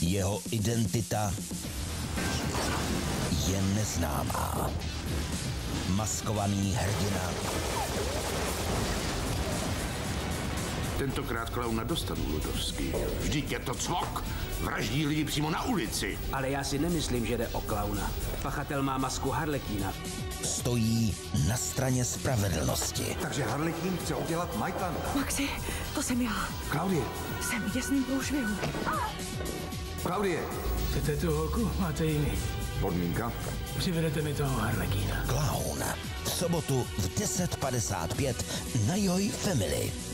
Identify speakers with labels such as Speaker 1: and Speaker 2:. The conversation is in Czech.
Speaker 1: Jeho identita je neznámá. Maskovaný hrdina.
Speaker 2: Tentokrát klauna dostanu, Ludovský. Vždyť je to cvok. Vraždí lidi přímo na ulici.
Speaker 3: Ale já si nemyslím, že jde o klauna. Pachatel má masku Harlekína.
Speaker 1: Stojí na straně spravedlnosti.
Speaker 4: Takže Harlekín chce udělat Majtana.
Speaker 5: Maxi, to jsem já.
Speaker 4: Klaudie.
Speaker 5: Jsem v děsným průšvihu.
Speaker 4: Klaudie.
Speaker 6: Chcete tu holku? Máte jiný.
Speaker 4: Podmínka?
Speaker 6: Přivedete mi toho Harlekína.
Speaker 1: Klaun. V sobotu v 10:55 na Joy Family.